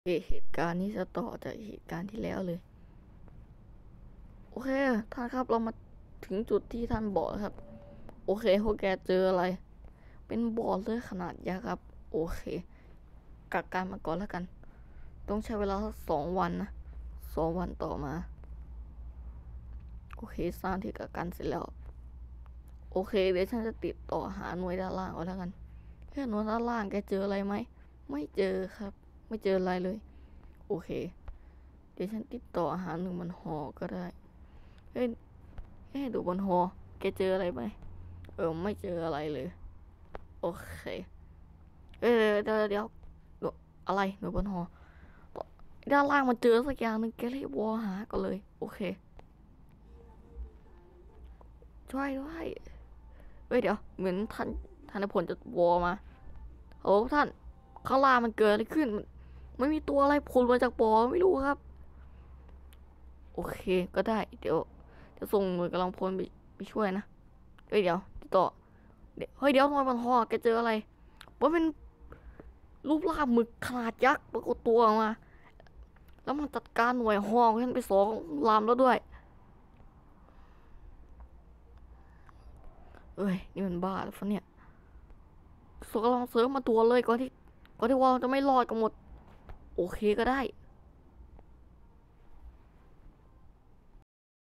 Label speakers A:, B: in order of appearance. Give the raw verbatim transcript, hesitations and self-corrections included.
A: เหตุการณ์นี้จะต่อจากเหตุการณ์ที่แล้วเลยโอเคท่านครับเรามาถึงจุดที่ท่านบอกครับโอเคพวกแกเจออะไรเป็นบ่อเลือดขนาดยักษ์ครับโอเคกักกันมาก่อนแล้วกันต้องใช้เวลาสักสองวันนะสองวันต่อมาโอเคสร้างที่กักกันเสร็จแล้วโอเคเดี๋ยวฉันจะติดต่อหาหน่วยด้านล่างเอาแล้วกันแค่หน่วยด้านล่างแกเจออะไรไหมไม่เจอครับไม่เจออะไรเลยโอเคเดี๋ยวฉันติดต่อหาหนึ่งมันหอก็ได้เฮ้ยเฮ้ยดูบนหอแกเจออะไรไหมเออไม่เจออะไรเลยโอเคเอ้ยเดี๋ยวเดี๋ยวเดี๋ยวอะไรหนูบนหอด้านล่างมันเจอสักอย่างหนึ่งแกรีบวอหาก็เลยโอเคช่วยด้วยเฮ้ยเดี๋ยวเหมือนท่านท่านนายพลจะวอมาโอ้ท่านข้างล่างมันเกิดอะไรขึ้นมันไม่มีตัวอะไรผุดมาจากบ่อไม่รู้ครับโอเคก็ได้เดี๋ยวจะส่งหน่วยกำลังพลไปไปช่วยนะเฮ้ยเดี๋ยวติดต่อเดี๋ยวเฮ้ยเดี๋ยวทำไมบนหอแกเจออะไรว่าเป็นรูปร่างหมึกขนาดยักษ์ปรากฏตัวออกมาแล้วมันจัดการหน่วยหอกฉันไปสองลำแล้วด้วยเอ้ยนี่มันบ้าแล้วฟะเนี่ยส่งกำลังเสริมมาตัวเลยก่อนที่ก่อนที่วอลจะไม่รอดกันหมดโอเคก็ได้